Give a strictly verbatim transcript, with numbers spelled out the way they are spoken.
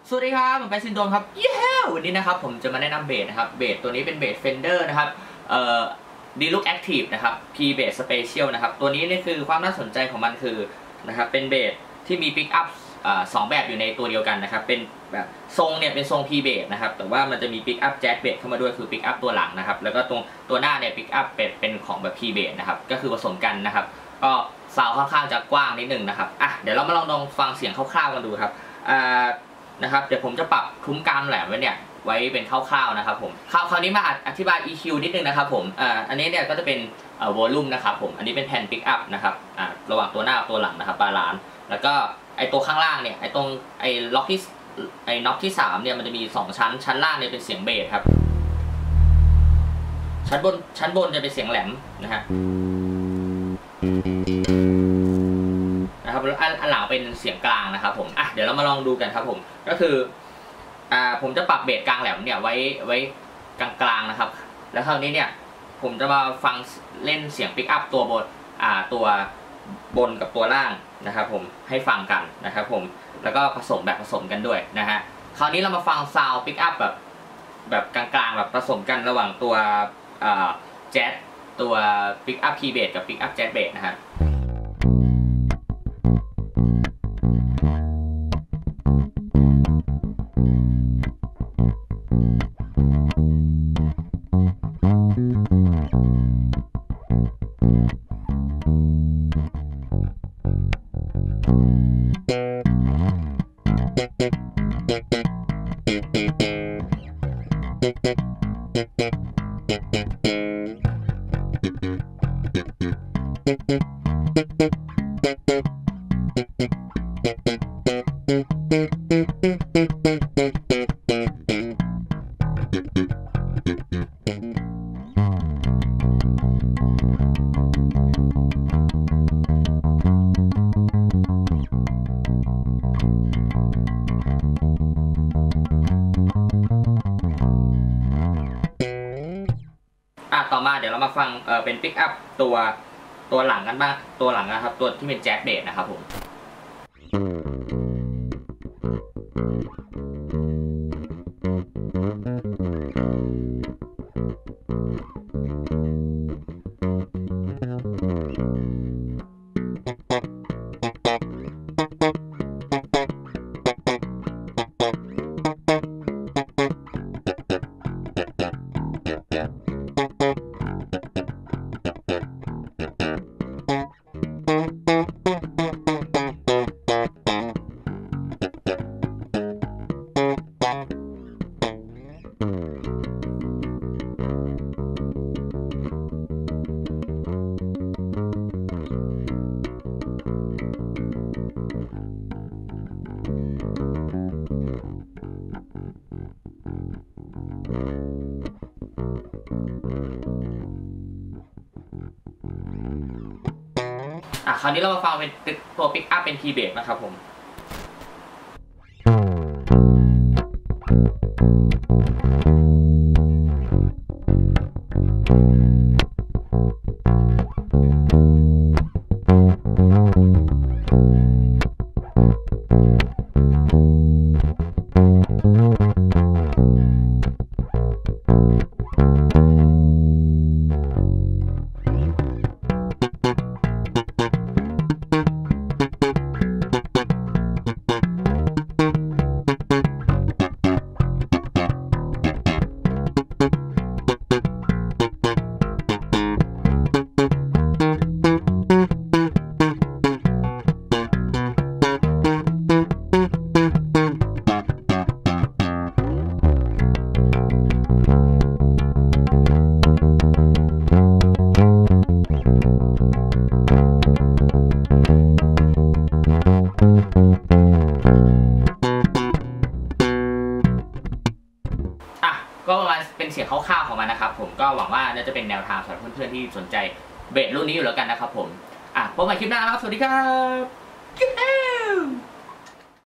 สวัสดีครับผมแปซินโดมครับเย้วันนี้นะครับผมจะมาแนะนำเบสนะครับเบสตัวนี้เป็นเบส Fender นะครับเอ่อ Deluxe Active นะครับ P Bass Special นะครับตัวนี้นี่คือความน่าสนใจของมันคือนะครับเป็นเบสที่มีปิกอัพสองแบบอยู่ในตัวเดียวกันนะครับเป็นแบบทรงเนี่ยเป็นทรง P Bass นะครับแต่ว่ามันจะมีปิกอัพ Jazz Bass เข้ามาด้วยคือปิกอัพตัวหลังนะครับแล้วก็ตรงตัวหน้าเนี่ยปิกอัพเป็นเป็นของแบบ P Bass นะครับก็คือผสมกันนะครับก็ซาวค่อนข้างจะกว้างนิดนึงนะครับอ่ะเดี๋ยวเรามาลองลองฟังเสียงคร่าวๆกันดูครับอ่านะครับเดี๋ยวผมจะปรับทุ้มกลางแหลมไว้เนี่ยไว้เป็นคร่าวๆนะครับผมคราวคราวนี้มาอธิบาย อี คิว นิดนึงนะครับผมอ่าอันนี้เนี่ยก็จะเป็นเอ่อวอลลุ่มนะครับผมอันนี้เป็นแผ่นปิกอัพนะครับอ่าระหว่างตัวหน้ากับตัวหลังนะครับบาลานซ์แล้วก็ไอตัวข้างล่างเนี่ยไอตรงไอล็อกที่ไอน็อตที่สามเนี่ยมันจะมีสองชั้นชั้นล่างเนี่ยเป็นเสียงเบสครับชั้นบนชั้นบนจะเป็นเสียงแหลมนะฮะนะครับอันหลังเป็นเสียงกลางนะครับผมอ่ะเดี๋ยวเรามาลองดูกันครับผมก็คืออ่าผมจะปรับเบสกลางแหลมเนี่ยไว้ไว้กลางๆนะครับแล้วคราวนี้เนี่ยผมจะมาฟังเล่นเสียงปิกอัพตัวบนอ่าตัวบนกับตัวล่างนะครับผมให้ฟังกันนะครับผมแล้วก็ผสมแบบผสมกันด้วยนะฮะคราวนี้เรามาฟังซาวด์ปิกอัพแบบแบบกลางๆแบบผสมกันระหว่างตัวอ่าแจ๊สตัวปิกอัพคีย์เบสกับปิกอัพแจ๊สเบสนะฮะต่อมาเดี๋ยวเรามาฟังเอ่อเป็นปิกอัพตัวตัวหลังกันบ้างตัวหลังนะครับตัวที่เป็นแจ๊สเบสนะครับผมอ่ะคราวนี้เรามาฟังเป็นตัวปิกอัพเป็น P Bass นะครับผมก็ประมาณเป็นเสียงคร่าวๆของมันนะครับผมก็หวังว่าน่าจะเป็นแนวทางสำหรับเพื่อนๆที่สนใจเบสรุ่นนี้อยู่แล้วกันนะครับผมอ่ะพบกันใหม่คลิปหน้าครับสวัสดีครับ